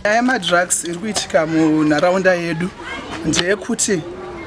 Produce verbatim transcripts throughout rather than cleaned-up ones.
Aya madrugs iri kuitika munharaunda yedu ndeyekuti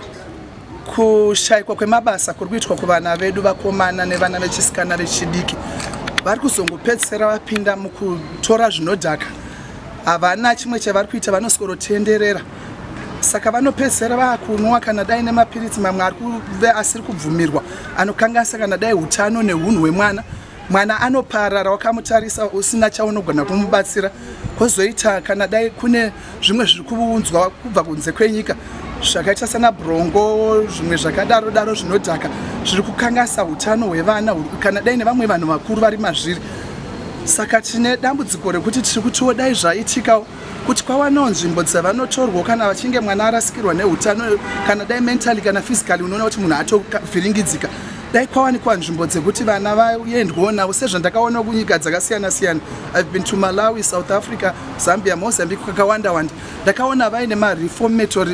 kushayikwa kwemabasa kuri kuitwa kuvana vedu vakomana nevana vechisikana vechidiki vari kuzongopedzisira vapinda mukutora zvinodhaka. Havana chimwe chavari kuita, vanosworotenderera. Saka vanopedzisira vakunwa kana dai nemapiritsi mamwe ari kuve asiri kubvumirwa anokanganisa kana dai hutano nehunhu hwemwana. Mwana anoparara wakamutarisa usina chaunogona kumubatsira. Kozoita kana dai kune zvimwe zviri kuunzwa kubva kunze kwenyika zvakaita sana brongo, zvimwe zvakadaro daro zvinodhaka zviri kukanganisa hutano hwevana kana dai nevamwe vanhu vakuru vari mazviri. Saka tine dambudziko rekuti tiri kutiwo dai zvaitika kuti kwawanawo nzvimbo dzavanotorwa kana vachinge mwana arasikirwa nehutano kana dai mentally kana physically unoona kuti munhu atovhiringidzika. Dai kwawanikwa nzvimbo dzekuti vana vaendwawo navo sezvandakaona kunyika dzakasiyana siyana. I've been to Malawi, South Africa, Zambia, Mozambique, kakawanda wanda. Ndakaona vaine ma-reformatory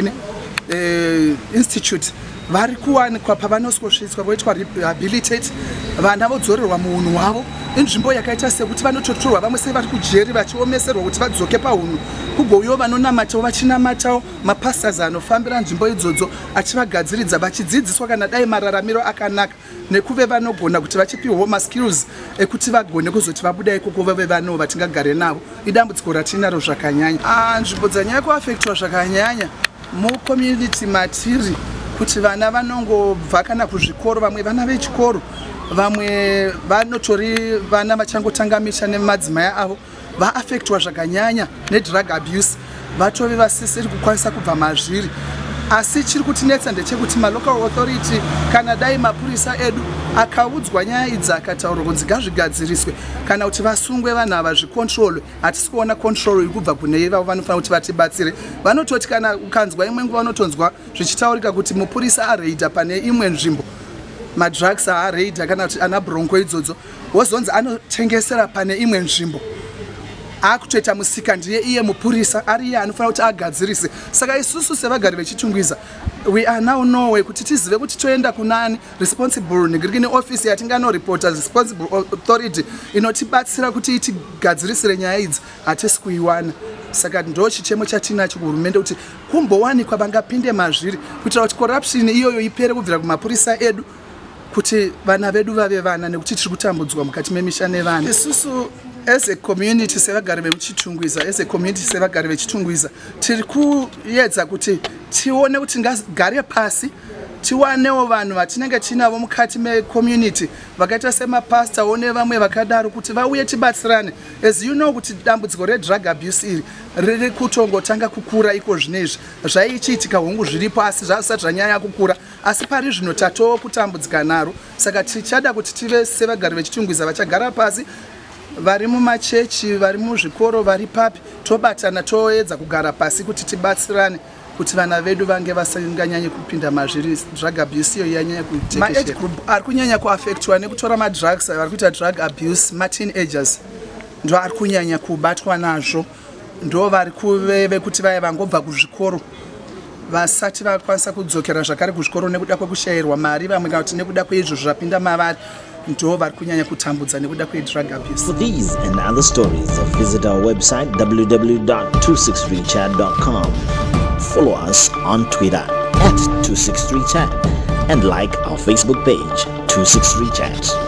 uh, institute vari kuwanikwa pavanosvitswa voitwa rehabilitate vana vodzorerwa muunhu hwavo. Inzvimbo yakaita sekuti vanototorwa vamwe sei vari kujeri vachiomeserwa kuti vadzoke paunhu kugouyo vanonamatawo vachinamatawo mapastors anofambira nzvimbo idzodzo achivagadziridza vachidzidziswa kana dai mararamiro akanaka nekuve vanogona kuti vachipiwawo maskills ekuti vagone kuzoti vabuda ikoko vave vanhu vatingagare navo. Idambudziko ratinaro zvakanyanya. Ah, nzvimbo dzanyanya kuafektwa zvakanyanya mucommunity matiri kuti vana vanongobva kana kuzvikoro, vamwe vana vechikoro, vamwe vanotori vana vachangotangamisha nemadzimai avo vaafektwa zvakanyanya nedrug abuse, vatove vasisiri kukwanisa kubva mazviri. Asi chiri kutinetsa ndechekuti malocal authority kana dai mapurisa edu akaudzwa nyaya idzi akataurwa kunzi ngazvigadziriswe kana kuti vasungwe vanhu ava zvicontrol. Hatisi kuona control iri kubva kune ivavo vanofanira kuti vatibatsire. Vanototi kana ukanzwa imwe nguva vanotonzwa zvichitaurika kuti mupurisa areidha pane imwe nzvimbo, madrugs areidha kana kuti ana bronco idzodzo, wozonzi anotengesera pane imwe nzvimbo. Akutoita musika ndiye iye mupurisa ari iye anofanira kuti agadzirise. Saka isusu sevagari vechitungwiza we are now know kuti tizive kuti toenda kunani responsible negirikini office yatinganoreporta responsible authority inotibatsira kuti itigadzirisire nyaya idzi hatisi kuiwana. Saka ndo chichemo chatinacho kuhurumende kuti kumbowanikwa vangapinde mazviri kuitira kuti corruption iyoyo ipere kubvira kumapurisa edu kuti vana vedu vave vana nekuti tiri kutambudzwa mukati memisha nevana. Isusu as a community sevagari vechitungwiza as a community sevagari vechitungwiza tiri kuedza kuti tione kuti ngagare pasi tiwanewo vanhu vatinenge tinavo mukati mecommunity vakaita semapastor one vamwe vakadaro kuti vauye tibatsirane. As you know kuti dambudziko redrug abuse iri riri kutongotanga kukura iko zvinezvi zvaichiitika hongu zviripo asi zvasati zvanyanya kukura, asi pari zvino tatowo kutambudzika naro. Saka tichada kuti tive sevagari vechitungwiza vachagara pasi, vari mumachechi, vari muzvikoro, vari papi, tobatana toedza kugara pasi kuti tibatsirane kuti vana vedu vange vasinganyanye kupinda mazviri. Drug abuse iyo yanyanya kutekeshera. Ma age group ari kunyanya kuafektwa nekutora madrugs vari kuita drug abuse, ma-teenagers ndo ari kunyanya kubatwa nazvo, ndo vari kuveve kuti vaye vangobva kuzvikoro vasati vakwanisa kudzokera zvakare kuzvikoro nekuda kwekushayirwa mari, vamwe kana kuti nekuda kweizvo zvapinda mavari ndo vari kunyanya kutambudza nekuda kwedrug abuse. For these and other stories, visit our website w w w dot two six three chat dot com. Follow us on Twitter at two six three chat and like our Facebook page two six three chat.